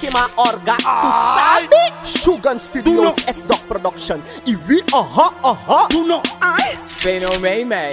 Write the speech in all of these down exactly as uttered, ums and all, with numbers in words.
Shima Orga, tu sabi? Shogun Studios, S-Dog Production. Iwi, aha, aha. Doe nog ai. Fenomeen, man.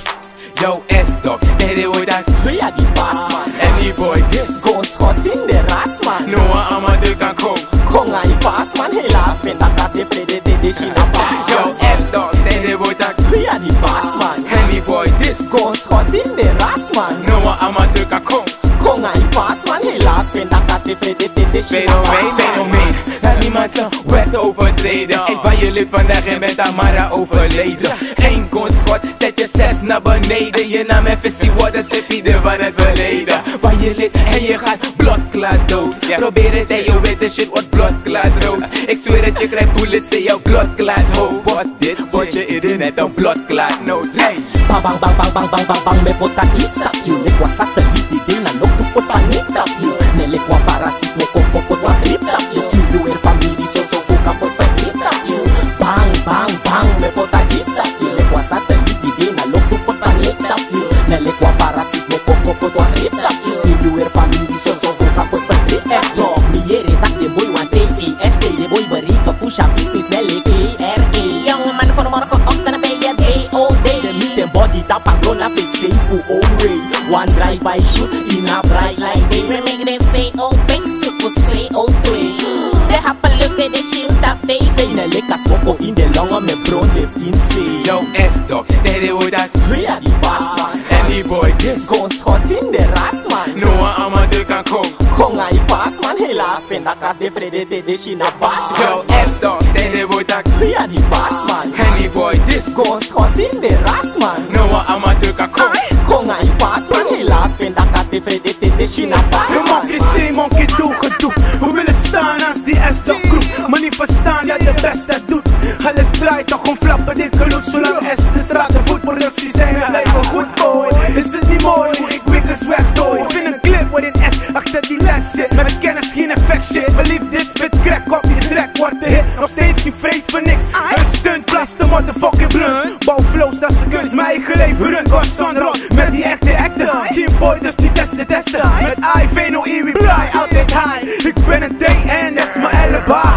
Yo, S-Dog, nee, dit wordt dat. Ja, die baas, man. En die boy, this. Go schot in de ras, man. Noah Amadou kan komen. Konga die baas, man. Helaas, ben dat kat de vrede, de de China baas. Yo, S-Dog, nee, dit wordt dat. Ja, die baas, man. En die boy, this. Go schot in de ras, man. Noah Amadou kan komen. Konga die baas, man. Helaas, ben dat kat de vrede, de de China baas. Fenomeen, fenomeen. Laat niemand zijn wet overtreden. Ik van je lid vandaag en bent Amara overleden. Eén gunschot, zet je zes naar beneden. Je naam en visie worden slippieden van het verleden. Van je lid en je gaat bloedklaar dood. Probeer het en je weet de shit wordt bloedklaar rood. Ik zweer het, je krijgt bullets in jouw bloedklaar hoofd. Was dit word je in net een bloedklaar nood. Hey! Bang bang bang bang bang bang bang bang me pota istap you. Le kwa satelit di ding na nok tu pota nitap you. Ne le kwa parasit me ko ko pota griptap you. Kill you er family so so fuka pot vergitap you. Bang bang bang me pota istap you. Le kwa satelit di ding na nok tu pota nitap you. Ne le kwa parasit me ko ko pota griptap you. Kill you er family so so fuka pot vergitap you. Dog mi yere tak de boy want T E S T de boy bari ka pusha business ne le K R A. Young man for more ko op dan be je day all day. Body tap and run up a safe own way. One drive by shoot in a bright light day. We make them say oh basic, we say oh three. They have a look at the shit that they say. Ne leka smoko in the long on me bro live insane. Yo, S-Dog, nee, dit wordt dat. Ja, die baas, man. En die boy, this. Go schot in de ras, man. Noah Amadou kan komen. Konga die baas, man. Helaas, ben dat kas de vrede de de China baas. Yo, S-Dog, nee, dit wordt dat. Ja, die baas, man. En die boy, this. Go schot in de ras, man. Noah Amadou kan komen. Konga die baas, man. Helaas, ben dat kas de vrede de de China baas. Je mag geen zee, man, geen doe gedoe. We willen staan als die S-Dog crew. Maar niet verstaan dat de best dat doet. Alles draait toch om flappen, dit geluid. Zolang S de straten voetproducties zijn, we blijven goed boy. Is het niet mooi hoe ik wikkers wegdooi? Vind een clip waarin S achter die les zit. Met kennis geen effect shit. Believe this spit crack op je track wordt de hit. Nog steeds geen vrees voor niks. Een stunt plus de motherfucking blunt. Bouw flows dat ze kunst, mijn eigen leven run. Gos zonder rot, met die echte acten. Team boy dus niet testen testen. Met I, Veno, E, we fly altijd high. Ik ben een D N, dat is mijn elleba.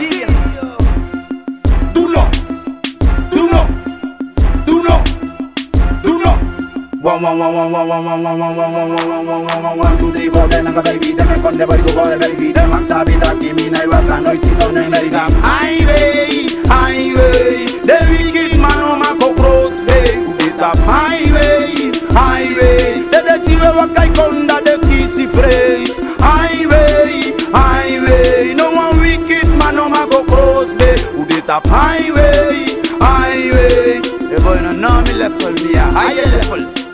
Doe nog, doe nog, doe nog, doe nog. One, one, one, one, one, one, one, one, one, one, one, one, one, one, one, one, two, three, four, then I got baby, then I got the boy go for the baby, then I'm sabi that give me na work and noise is on the gam. Highway, highway, the wicked man on my cockroach bay. It up highway, highway, the desi we walk like under the kissy phrase. Highway, highway, no one wicked man on my cockroach bay. It up highway, highway, the boy no know me level me a higher level.